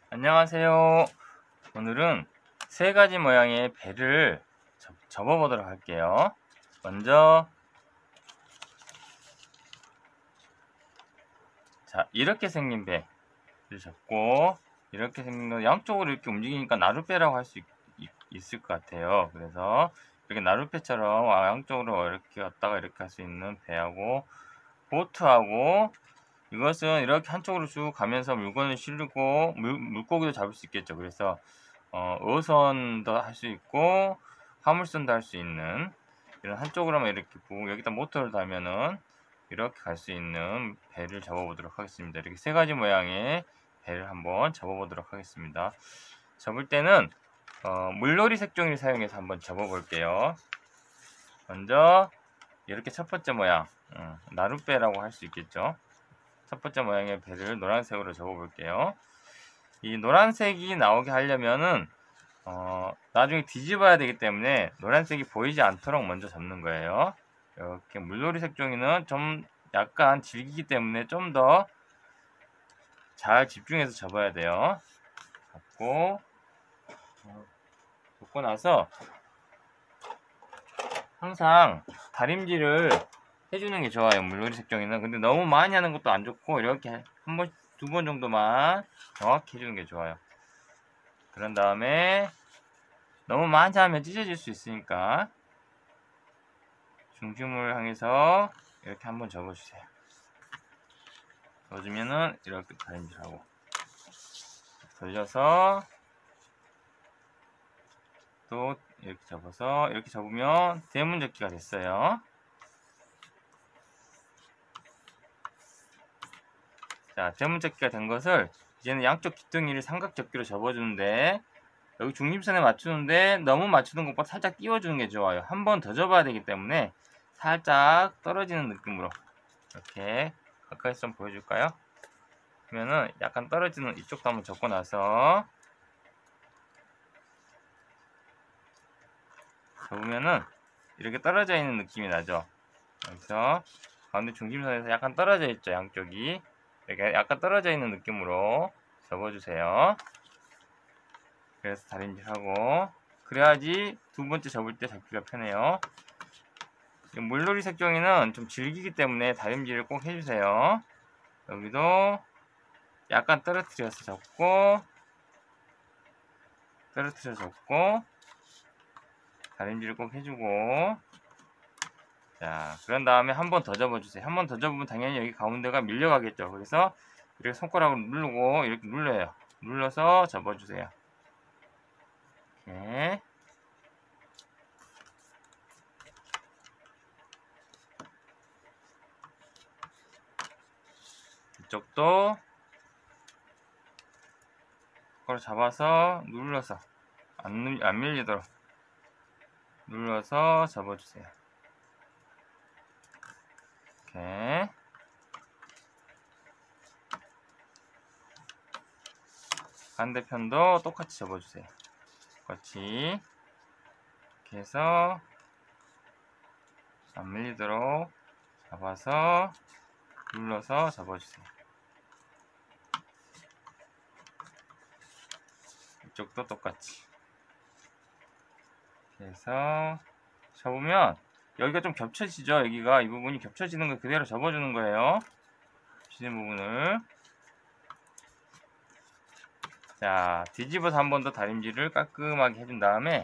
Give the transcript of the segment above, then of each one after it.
안녕하세요. 오늘은 세 가지 모양의 배를 접어보도록 할게요. 먼저 이렇게 생긴 배를 접고, 이렇게 생긴 거 양쪽으로 이렇게 움직이니까 나룻배라고 할 수 있을 것 같아요. 그래서 이렇게 나룻배처럼 양쪽으로 이렇게 왔다가 이렇게 할 수 있는 배하고, 보트하고, 이것은 이렇게 한쪽으로 쭉 가면서 물건을 실고 물고기도 잡을 수 있겠죠. 그래서 어선도 할 수 있고 화물선도 할 수 있는, 이런 한쪽으로만 이렇게 보고 여기다 모터를 달면은 이렇게 갈 수 있는 배를 접어보도록 하겠습니다. 이렇게 세 가지 모양의 배를 한번 접어보도록 하겠습니다. 접을 때는 물놀이 색종이를 사용해서 한번 접어볼게요. 먼저 이렇게 첫 번째 모양, 나룻배라고 할 수 있겠죠. 첫 번째 모양의 배를 노란색으로 접어볼게요. 이 노란색이 나오게 하려면은 나중에 뒤집어야 되기 때문에 노란색이 보이지 않도록 먼저 접는 거예요. 이렇게 물놀이 색종이는 좀 약간 질기기 때문에 좀 더 잘 집중해서 접어야 돼요. 접고 나서 항상 다림질을 해주는 게 좋아요. 물놀이 색종이는. 근데 너무 많이 하는 것도 안 좋고, 이렇게 한 번, 두 번 정도만 정확히 해주는 게 좋아요. 그런 다음에 너무 많이 하면 찢어질 수 있으니까 중심을 향해서 이렇게 한번 접어주세요. 접어주면은 이렇게 다림질하고, 돌려서 또 이렇게 접어서, 이렇게 접으면 대문접기가 됐어요. 자, 대문접기가 된 것을 이제는 양쪽 귀퉁이를 삼각접기로 접어주는데, 여기 중심선에 맞추는데 너무 맞추는 것보다 살짝 띄워주는 게 좋아요. 한 번 더 접어야 되기 때문에 살짝 떨어지는 느낌으로, 이렇게 가까이서 좀 보여줄까요? 그러면은 약간 떨어지는 이쪽도 한번 접고 나서 접으면은 이렇게 떨어져 있는 느낌이 나죠. 그래서 가운데 중심선에서 약간 떨어져 있죠. 양쪽이 이렇게 약간 떨어져 있는 느낌으로 접어주세요. 그래서 다림질하고, 그래야지 두 번째 접을 때 잡기가 편해요. 물놀이 색종이는 좀 질기기 때문에 다림질을 꼭 해주세요. 여기도 약간 떨어뜨려서 접고, 다림질을 꼭 해주고, 자, 그런 다음에 한 번 더 접어주세요. 한 번 더 접으면 당연히 여기 가운데가 밀려가겠죠. 그래서 이렇게 손가락으로 누르고 이렇게 눌러요. 눌러서 접어주세요. 이렇게. 이쪽도 손가락 잡아서 눌러서 안 밀리도록 눌러서 접어주세요. 이렇게. 반대편도 똑같이 접어주세요. 똑같이 이렇게 해서 안 밀리도록 잡아서 눌러서 접어주세요. 이쪽도 똑같이 이렇게 해서 접으면 여기가 좀 겹쳐지죠. 여기가 이 부분이 겹쳐지는 걸 그대로 접어주는 거예요. 겹쳐진 부분을. 자, 뒤집어서 한 번 더 다림질을 깔끔하게 해준 다음에,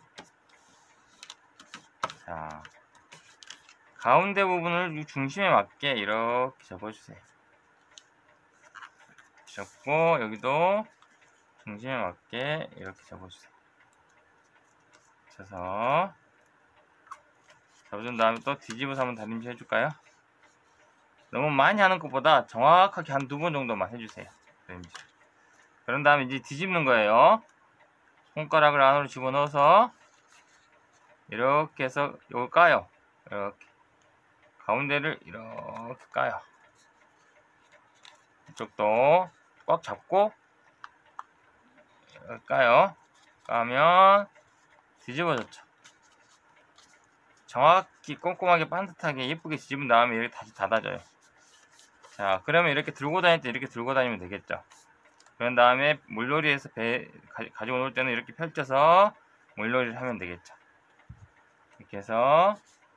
자, 가운데 부분을 중심에 맞게 이렇게 접어주세요. 접고 여기도 중심에 맞게 이렇게 접어주세요. 접어서 접어준 다음에 또 뒤집어서 한번 다림질 해줄까요? 너무 많이 하는 것보다 정확하게 한 두 번 정도만 해주세요. 다림질. 그런 다음에 이제 뒤집는 거예요. 손가락을 안으로 집어넣어서 이렇게 해서 이걸 까요. 이렇게 가운데를 이렇게 까요. 이쪽도 꽉 잡고 이렇게 까요. 까면 뒤집어졌죠. 정확히 꼼꼼하게 반듯하게 예쁘게 뒤집은 다음에 이렇게 다시 닫아줘요. 자, 그러면 이렇게 들고 다닐 때 이렇게 들고 다니면 되겠죠. 그런 다음에 물놀이에서 가지고 놀 때는 이렇게 펼쳐서 물놀이를 하면 되겠죠. 이렇게 해서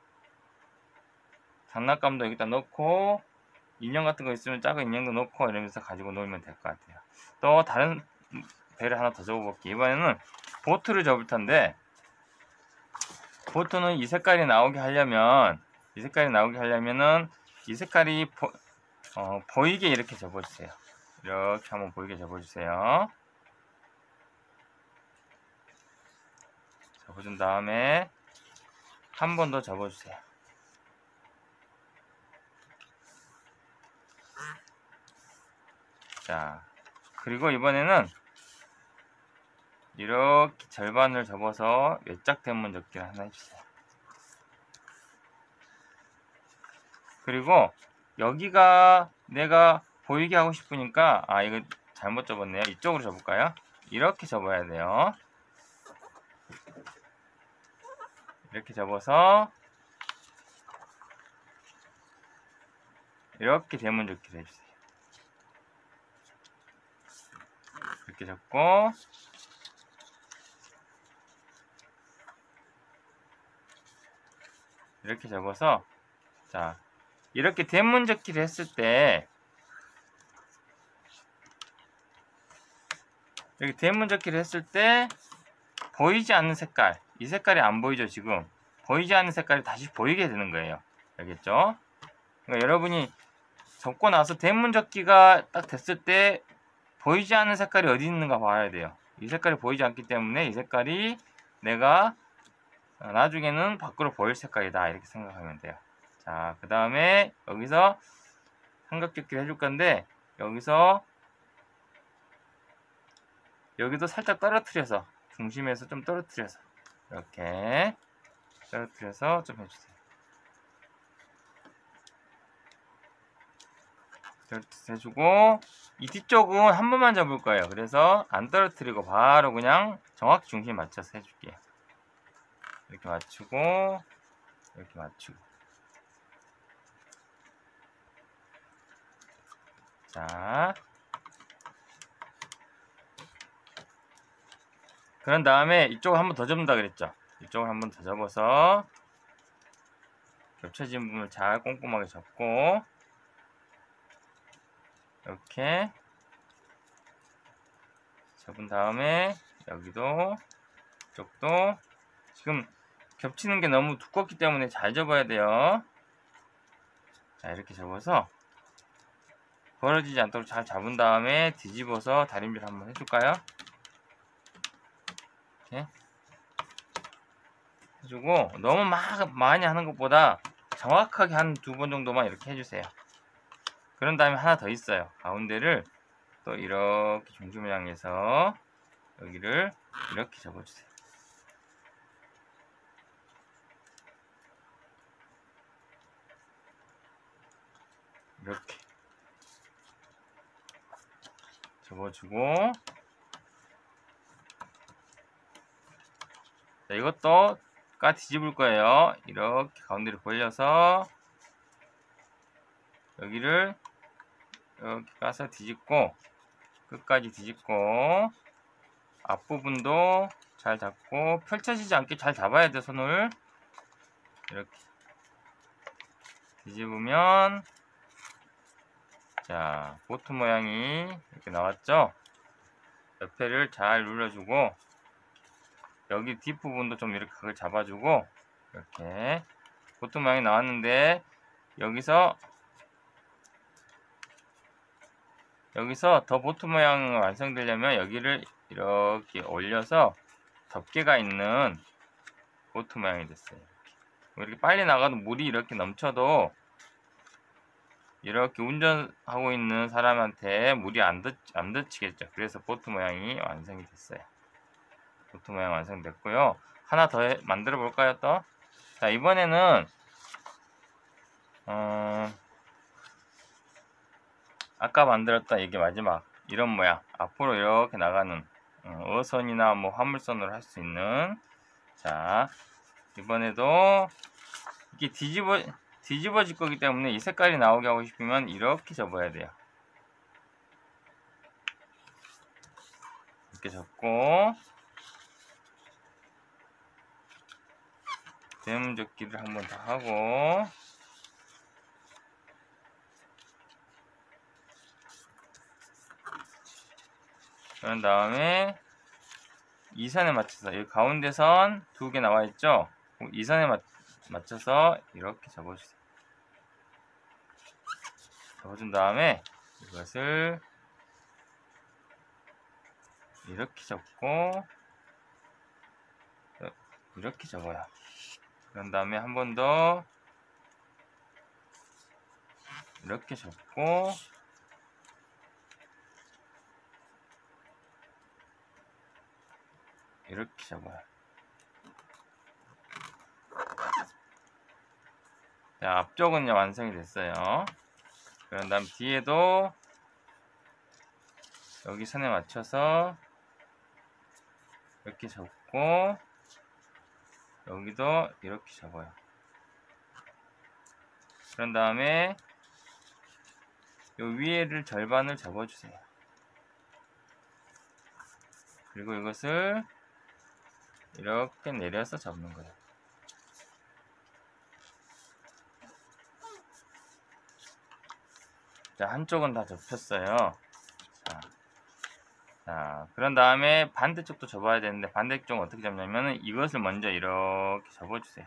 장난감도 여기다 넣고 인형 같은 거 있으면 작은 인형도 넣고 이러면서 가지고 놀면 될 것 같아요. 또 다른 배를 하나 더 접어볼게요. 이번에는 보트를 접을 텐데, 보트는 이 색깔이 나오게 하려면은 이 색깔이 보이게 이렇게 접어주세요. 이렇게 한번 보이게 접어주세요. 접어준 다음에 한 번 더 접어주세요. 자, 그리고 이번에는 이렇게 절반을 접어서 외짝 대문 접기를 하나 해주세요. 그리고 여기가 내가 보이게 하고 싶으니까, 이거 잘못 접었네요. 이쪽으로 접을까요? 이렇게 접어야 돼요. 이렇게 접어서 이렇게 대문 접기를 해주세요. 이렇게 접고, 이렇게 접어서, 자, 이렇게 대문 접기를 했을 때, 이렇게 대문 접기를 했을 때 보이지 않는 색깔, 이 색깔이 안 보이죠. 지금 보이지 않는 색깔이 다시 보이게 되는 거예요. 알겠죠? 그러니까 여러분이 접고 나서 대문 접기가 딱 됐을 때 보이지 않는 색깔이 어디 있는가 봐야 돼요. 이 색깔이 보이지 않기 때문에 이 색깔이 내가 나중에는 밖으로 보일 색깔이다, 이렇게 생각하면 돼요. 자, 그 다음에 여기서 삼각접기를 해줄 건데, 여기도 살짝 떨어뜨려서, 중심에서 좀 떨어뜨려서, 이렇게 떨어뜨려서 좀 해주세요. 해주고, 이 뒤쪽은 한 번만 접을 거예요. 그래서 안 떨어뜨리고 바로 그냥 정확히 중심 맞춰서 해줄게요. 이렇게 맞추고, 이렇게 맞추고. 자, 그런 다음에 이쪽을 한 번 더 접는다 그랬죠. 이쪽을 한 번 더 접어서 겹쳐진 부분을 잘 꼼꼼하게 접고, 이렇게 접은 다음에 여기도, 이쪽도 지금 겹치는 게 너무 두껍기 때문에 잘 접어야 돼요. 자, 이렇게 접어서 벌어지지 않도록 잘 잡은 다음에 뒤집어서 다림질 한번 해줄까요? 이렇게 해주고, 너무 많이 하는 것보다 정확하게 한 2번 정도만 이렇게 해주세요. 그런 다음에 하나 더 있어요. 가운데를 또 이렇게 중심을 향해서 여기를 이렇게 접어주세요. 이렇게 접어주고, 자, 이것도 뒤집을 거예요. 이렇게 가운데를 벌려서 여기를 이렇게 까서 뒤집고, 끝까지 뒤집고, 앞부분도 잘 잡고, 펼쳐지지 않게 잘 잡아야 돼, 손을. 이렇게 뒤집으면, 자, 보트 모양이 이렇게 나왔죠? 옆에를 잘 눌러주고, 여기 뒷부분도 좀 이렇게 그걸 잡아주고, 이렇게 보트 모양이 나왔는데, 여기서 더 보트 모양이 완성되려면 여기를 이렇게 올려서 덮개가 있는 보트 모양이 됐어요. 이렇게 빨리 나가도 물이 이렇게 넘쳐도 이렇게 운전하고 있는 사람한테 물이 안 덮치겠죠. 그래서 보트 모양이 완성이 됐어요. 보트 모양 완성됐고요. 하나 더 만들어 볼까요, 또? 자, 이번에는 아까 만들었던 이게 마지막 이런 모양, 앞으로 이렇게 나가는 어선이나 뭐 화물선으로 할 수 있는, 자, 이번에도 이게 뒤집어질 거기 때문에 이 색깔이 나오게 하고 싶으면 이렇게 접어야 돼요. 이렇게 접고 대문접기를 한 번 더 하고 그런 다음에 이 선에 맞춰서 이 가운데 선 두 개 나와 있죠? 이 선에 맞춰서 이렇게 접어주세요. 접어준 다음에 이것을 이렇게 접고 이렇게 접어요. 그런 다음에 한 번 더 이렇게 접고 이렇게 접어요. 자, 앞쪽은 이제 완성이 됐어요. 그런 다음 뒤에도 여기 선에 맞춰서 이렇게 접고 여기도 이렇게 접어요. 그런 다음에 요 위에를 절반을 접어주세요. 그리고 이것을 이렇게 내려서 접는 거예요. 자, 한쪽은 다 접혔어요. 자, 그런 다음에 반대쪽도 접어야 되는데 반대쪽은 어떻게 접냐면은 이것을 먼저 이렇게 접어주세요.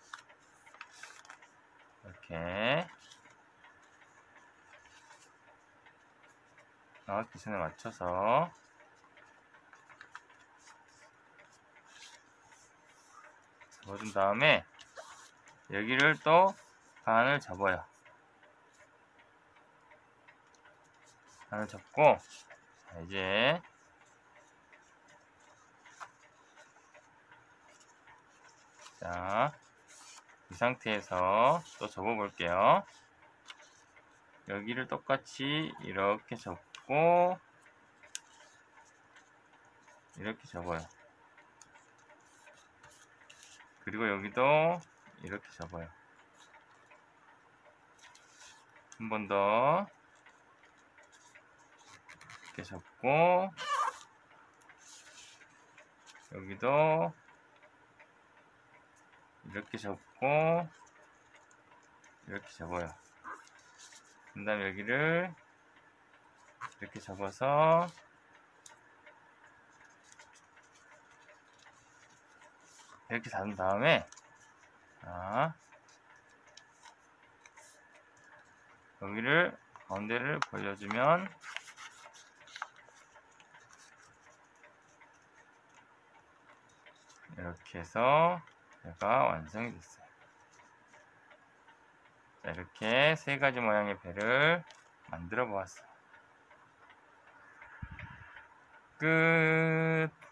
이렇게 정확히 선에 맞춰서 접어준 다음에 여기를 또 반을 접어요. 반을 접고 자, 이제 자, 이 상태에서 또 접어 볼게요. 여기를 똑같이 이렇게 접고 이렇게 접어요. 그리고 여기도 이렇게 접어요. 한 번 더 이렇게 접고 여기도 이렇게 접고 이렇게 접어요. 그 다음에 여기를 이렇게 접어서 이렇게 닫은 다음에 자, 여기를 가운데를 벌려주면 이렇게 해서 배가 완성이 됐어요. 자, 이렇게 세 가지 모양의 배를 만들어 보았어요. 끝.